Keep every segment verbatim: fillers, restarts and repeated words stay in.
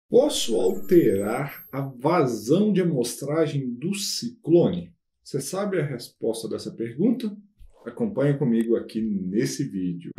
Posso alterar a vazão de amostragem do ciclone? Você sabe a resposta dessa pergunta? Acompanhe comigo aqui nesse vídeo.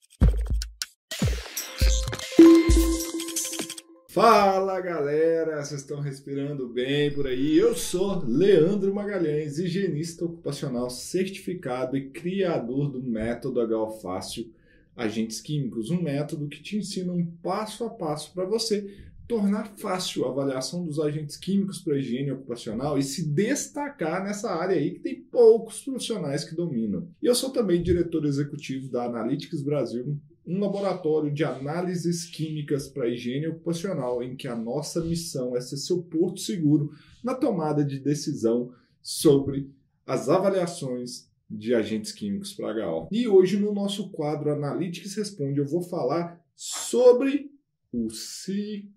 Fala galera, vocês estão respirando bem por aí? Eu sou Leandro Magalhães, higienista ocupacional certificado e criador do método H O Fácil Agentes Químicos, um método que te ensina um passo a passo para você tornar fácil a avaliação dos agentes químicos para a higiene ocupacional e se destacar nessa área aí que tem poucos profissionais que dominam. E eu sou também diretor executivo da Analytics Brasil, um laboratório de análises químicas para a higiene ocupacional em que a nossa missão é ser seu porto seguro na tomada de decisão sobre as avaliações de agentes químicos para H O. E hoje no nosso quadro Analytics Responde eu vou falar sobre o ciclone.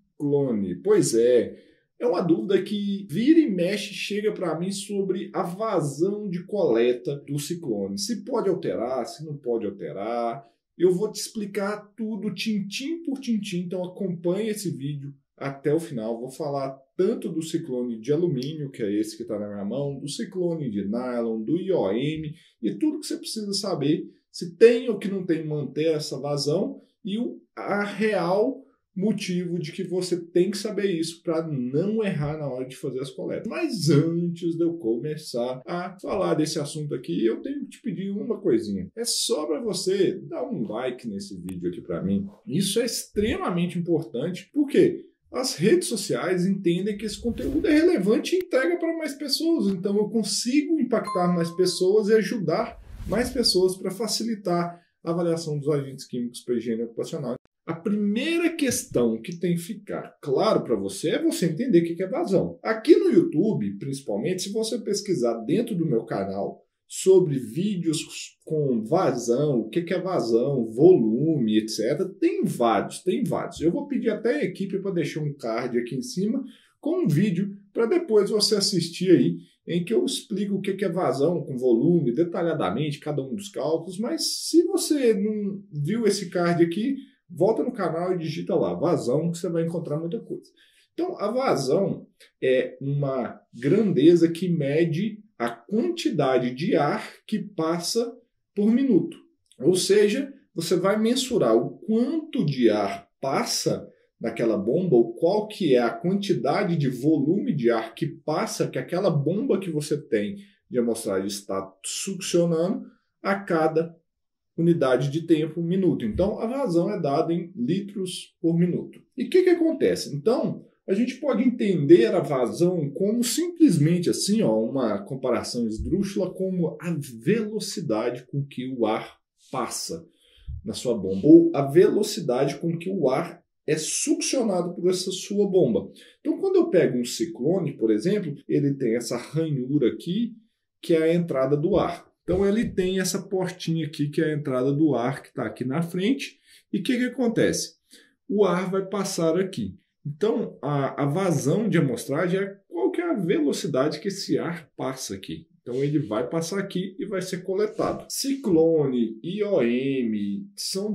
Pois é, é uma dúvida que vira e mexe chega para mim sobre a vazão de coleta do ciclone. Se pode alterar, se não pode alterar. Eu vou te explicar tudo tintim por tintim, então acompanhe esse vídeo até o final. Vou falar tanto do ciclone de alumínio, que é esse que está na minha mão, do ciclone de nylon, do I O M e tudo que você precisa saber se tem ou que não tem manter essa vazão e o a real motivo de que você tem que saber isso para não errar na hora de fazer as coletas. Mas antes de eu começar a falar desse assunto aqui, eu tenho que te pedir uma coisinha. É só para você dar um like nesse vídeo aqui para mim. Isso é extremamente importante, porque as redes sociais entendem que esse conteúdo é relevante e entrega para mais pessoas. Então eu consigo impactar mais pessoas e ajudar mais pessoas para facilitar a avaliação dos agentes químicos para a higiene ocupacional. A primeira questão que tem que ficar claro para você é você entender o que é vazão. Aqui no YouTube, principalmente, se você pesquisar dentro do meu canal sobre vídeos com vazão, o que é vazão, volume, etcétera, tem vários, tem vários. Eu vou pedir até a equipe para deixar um card aqui em cima com um vídeo para depois você assistir aí, em que eu explico o que é vazão com volume, detalhadamente, cada um dos cálculos, mas se você não viu esse card aqui, volta no canal e digita lá, vazão, que você vai encontrar muita coisa. Então, a vazão é uma grandeza que mede a quantidade de ar que passa por minuto. Ou seja, você vai mensurar o quanto de ar passa naquela bomba, ou qual que é a quantidade de volume de ar que passa, que aquela bomba que você tem de amostragem está succionando a cada unidade de tempo, minuto. Então, a vazão é dada em litros por minuto. E o que, que acontece? Então, a gente pode entender a vazão como simplesmente assim, ó, uma comparação esdrúxula, como a velocidade com que o ar passa na sua bomba, ou a velocidade com que o ar é succionado por essa sua bomba. Então, quando eu pego um ciclone, por exemplo, ele tem essa ranhura aqui, que é a entrada do ar. Então ele tem essa portinha aqui, que é a entrada do ar, que está aqui na frente. E o que, que acontece? O ar vai passar aqui. Então a, a vazão de amostragem é qual que é a velocidade que esse ar passa aqui. Então ele vai passar aqui e vai ser coletado. Ciclone, I O M, são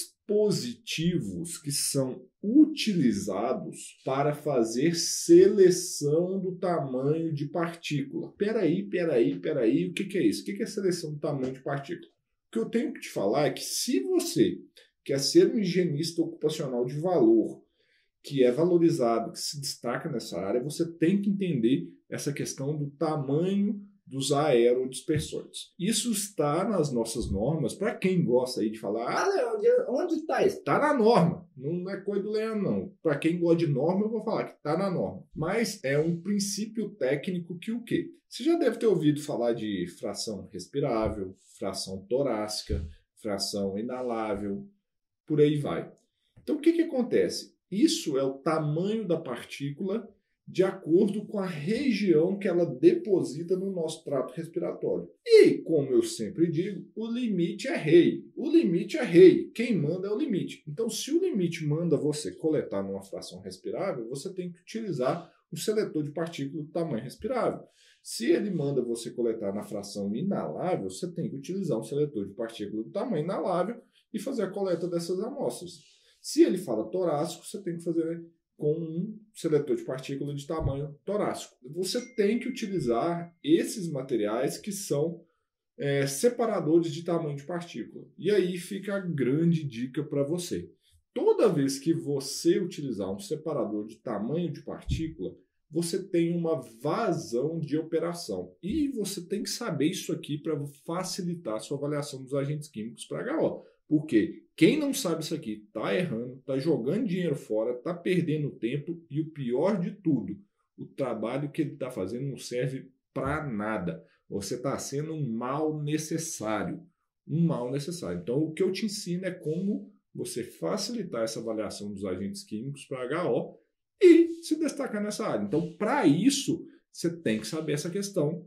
dispositivos que são utilizados para fazer seleção do tamanho de partícula. Peraí, peraí, peraí, o que, que é isso? O que, que é seleção do tamanho de partícula? O que eu tenho que te falar é que se você quer ser um higienista ocupacional de valor, que é valorizado, que se destaca nessa área, você tem que entender essa questão do tamanho dos aerodispersores. Isso está nas nossas normas. Para quem gosta aí de falar, ah, Leandro, onde está isso? Está na norma. Não é coisa do Leandro, não. Para quem gosta de norma, eu vou falar que está na norma. Mas é um princípio técnico que o quê? Você já deve ter ouvido falar de fração respirável, fração torácica, fração inalável, por aí vai. Então, o que, que acontece? Isso é o tamanho da partícula de acordo com a região que ela deposita no nosso trato respiratório. E, como eu sempre digo, o limite é rei. O limite é rei. Quem manda é o limite. Então, se o limite manda você coletar numa fração respirável, você tem que utilizar um seletor de partículas do tamanho respirável. Se ele manda você coletar na fração inalável, você tem que utilizar um seletor de partículas do tamanho inalável e fazer a coleta dessas amostras. Se ele fala torácico, você tem que fazer com um seletor de partícula de tamanho torácico. Você tem que utilizar esses materiais que são é, separadores de tamanho de partícula. E aí fica a grande dica para você. Toda vez que você utilizar um separador de tamanho de partícula, você tem uma vazão de operação. E você tem que saber isso aqui para facilitar a sua avaliação dos agentes químicos para H O. Porque quem não sabe isso aqui está errando, está jogando dinheiro fora, está perdendo tempo e o pior de tudo, o trabalho que ele está fazendo não serve para nada. Você está sendo um mal necessário. Um mal necessário. Então, o que eu te ensino é como você facilitar essa avaliação dos agentes químicos para H O e se destacar nessa área. Então, para isso, você tem que saber essa questão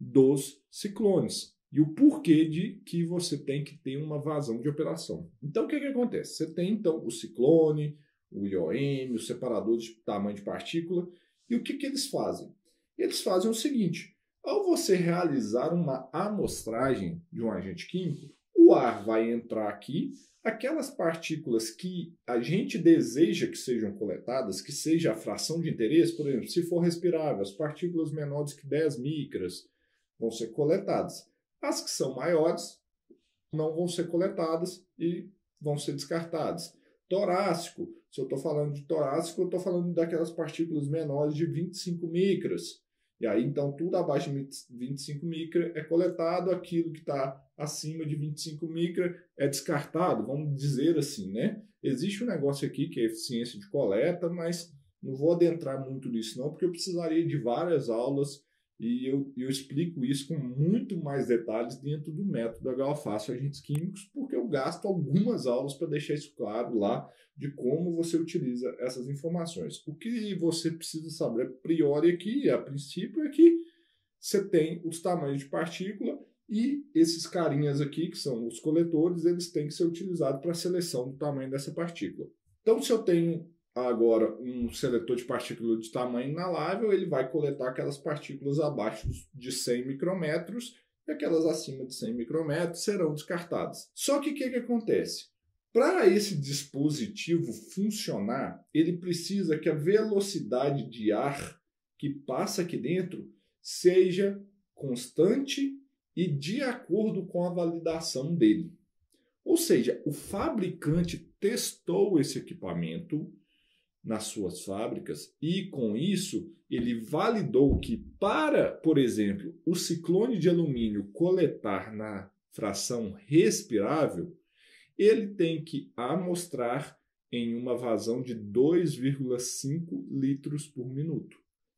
dos ciclones e o porquê de que você tem que ter uma vazão de operação. Então, o que, que acontece? Você tem, então, o ciclone, o I O M, o separador de tamanho de partícula, e o que, que eles fazem? Eles fazem o seguinte: ao você realizar uma amostragem de um agente químico, o ar vai entrar aqui, aquelas partículas que a gente deseja que sejam coletadas, que seja a fração de interesse, por exemplo, se for respirável, as partículas menores que dez micras vão ser coletadas. As que são maiores não vão ser coletadas e vão ser descartadas. Torácico, se eu estou falando de torácico, eu estou falando daquelas partículas menores de vinte e cinco micras. E aí, então, tudo abaixo de vinte e cinco micra é coletado, aquilo que está acima de vinte e cinco micra é descartado, vamos dizer assim, né? Existe um negócio aqui que é eficiência de coleta, mas não vou adentrar muito nisso não, porque eu precisaria de várias aulas e eu, eu explico isso com muito mais detalhes dentro do método H O Fácil Agentes Químicos, porque eu gasto algumas aulas para deixar isso claro lá de como você utiliza essas informações. O que você precisa saber a priori aqui, a princípio, é que você tem os tamanhos de partícula e esses carinhas aqui, que são os coletores, eles têm que ser utilizados para a seleção do tamanho dessa partícula. Então, se eu tenho agora um seletor de partícula de tamanho inalável, ele vai coletar aquelas partículas abaixo de cem micrômetros e aquelas acima de cem micrômetros serão descartadas. Só que o que, que acontece? Para esse dispositivo funcionar, ele precisa que a velocidade de ar que passa aqui dentro seja constante e de acordo com a validação dele. Ou seja, o fabricante testou esse equipamento nas suas fábricas e, com isso, ele validou que para, por exemplo, o ciclone de alumínio coletar na fração respirável, ele tem que amostrar em uma vazão de dois vírgula cinco litros por minuto.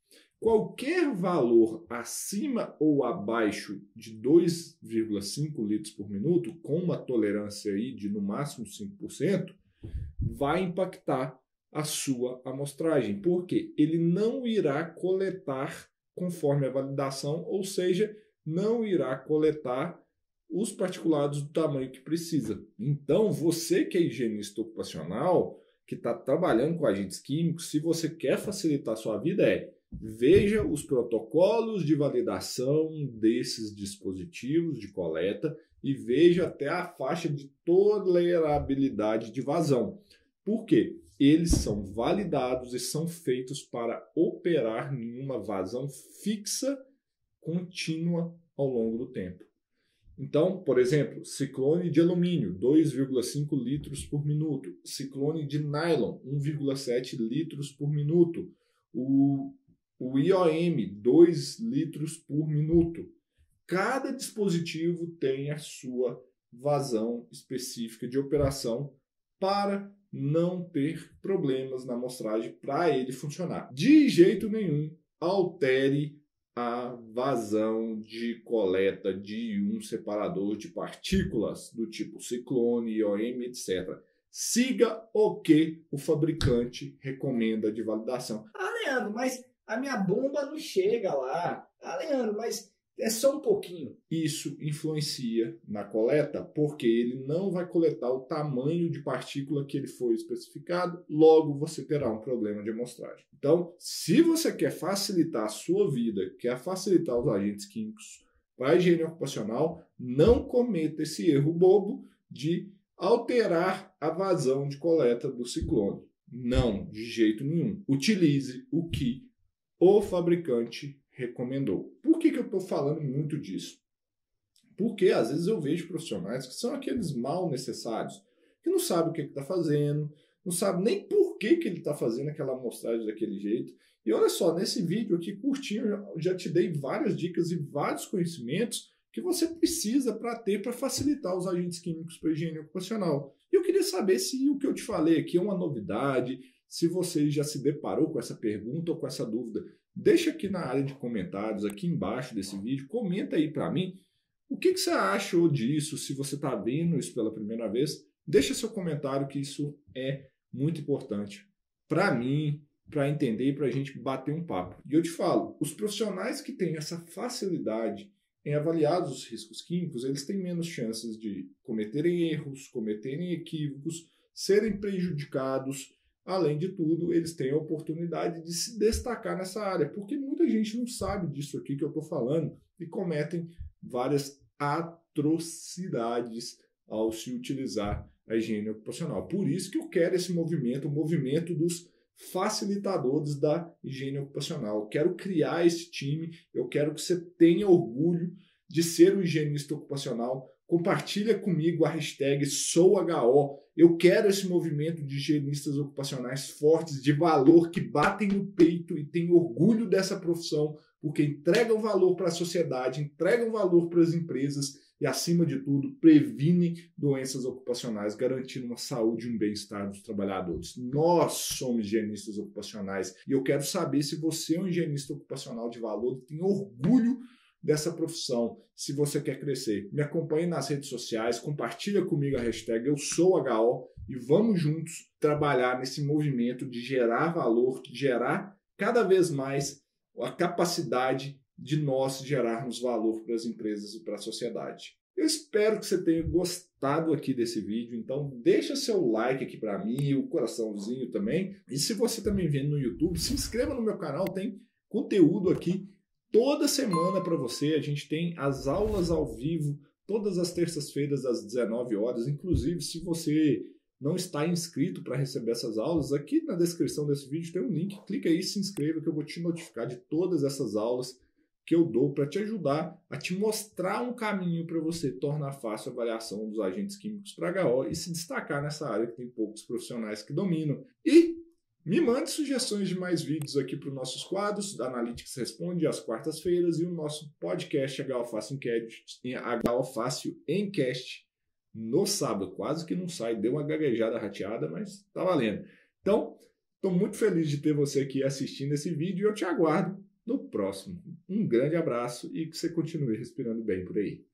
Qualquer valor acima ou abaixo de dois vírgula cinco litros por minuto, com uma tolerância aí de no máximo cinco por cento, vai impactar a sua amostragem, porque ele não irá coletar conforme a validação, ou seja, não irá coletar os particulados do tamanho que precisa. Então, você que é higienista ocupacional, que está trabalhando com agentes químicos, se você quer facilitar a sua vida, é veja os protocolos de validação desses dispositivos de coleta e veja até a faixa de tolerabilidade de vazão. Por quê? Eles são validados e são feitos para operar em uma vazão fixa, contínua ao longo do tempo. Então, por exemplo, ciclone de alumínio, dois vírgula cinco litros por minuto. Ciclone de nylon, um vírgula sete litros por minuto. O, o I O M, dois litros por minuto. Cada dispositivo tem a sua vazão específica de operação para não ter problemas na amostragem para ele funcionar. De jeito nenhum, altere a vazão de coleta de um separador de partículas do tipo ciclone, I O M, etcétera. Siga o que o fabricante recomenda de validação. Ah, Leandro, mas a minha bomba não chega lá. Ah, Leandro, mas é só um pouquinho. Isso influencia na coleta porque ele não vai coletar o tamanho de partícula que ele foi especificado, logo você terá um problema de amostragem. Então, se você quer facilitar a sua vida, quer facilitar os agentes químicos para a higiene ocupacional, não cometa esse erro bobo de alterar a vazão de coleta do ciclone. Não, de jeito nenhum. Utilize o que o fabricante recomendou. Por que que eu estou falando muito disso? Porque às vezes eu vejo profissionais que são aqueles mal necessários, que não sabem o que está fazendo, não sabem nem por que, que ele está fazendo aquela amostragem daquele jeito. E olha só, nesse vídeo aqui curtinho, eu já te dei várias dicas e vários conhecimentos que você precisa para ter, para facilitar os agentes químicos para a higiene ocupacional. E eu queria saber se o que eu te falei aqui é uma novidade, se você já se deparou com essa pergunta ou com essa dúvida. Deixa aqui na área de comentários, aqui embaixo desse vídeo, comenta aí para mim o que, que você achou disso, se você está vendo isso pela primeira vez. Deixa seu comentário, que isso é muito importante para mim, para entender e para a gente bater um papo. E eu te falo, os profissionais que têm essa facilidade em avaliar os riscos químicos, eles têm menos chances de cometerem erros, cometerem equívocos, serem prejudicados. Além de tudo, eles têm a oportunidade de se destacar nessa área, porque muita gente não sabe disso aqui que eu estou falando e cometem várias atrocidades ao se utilizar a higiene ocupacional. Por isso que eu quero esse movimento, o movimento dos facilitadores da higiene ocupacional. Eu quero criar esse time, eu quero que você tenha orgulho de ser um higienista ocupacional. Compartilha comigo a hashtag SouHO. Eu quero esse movimento de higienistas ocupacionais fortes, de valor, que batem no peito e têm orgulho dessa profissão, porque entregam valor para a sociedade, entregam valor para as empresas e, acima de tudo, previnem doenças ocupacionais, garantindo uma saúde e um bem-estar dos trabalhadores. Nós somos higienistas ocupacionais e eu quero saber se você é um higienista ocupacional de valor e tem orgulho dessa profissão, se você quer crescer. Me acompanhe nas redes sociais, compartilha comigo a hashtag Eu Sou H O e vamos juntos trabalhar nesse movimento de gerar valor, de gerar cada vez mais a capacidade de nós gerarmos valor para as empresas e para a sociedade. Eu espero que você tenha gostado aqui desse vídeo, então deixa seu like aqui para mim, o coraçãozinho também. E se você está me vendo no YouTube, se inscreva no meu canal, tem conteúdo aqui toda semana para você. A gente tem as aulas ao vivo todas as terças-feiras às dezenove horas. Inclusive, se você não está inscrito para receber essas aulas, aqui na descrição desse vídeo tem um link. Clica aí e se inscreva que eu vou te notificar de todas essas aulas que eu dou para te ajudar a te mostrar um caminho para você tornar fácil a avaliação dos agentes químicos para H O e se destacar nessa área que tem poucos profissionais que dominam. E me mande sugestões de mais vídeos aqui para os nossos quadros, da Analytics Responde às quartas-feiras e o nosso podcast H O Fácil Encast, H O Fácil Encast no sábado. Quase que não sai, deu uma gaguejada rateada, mas tá valendo. Então, estou muito feliz de ter você aqui assistindo esse vídeo e eu te aguardo no próximo. Um grande abraço e que você continue respirando bem por aí.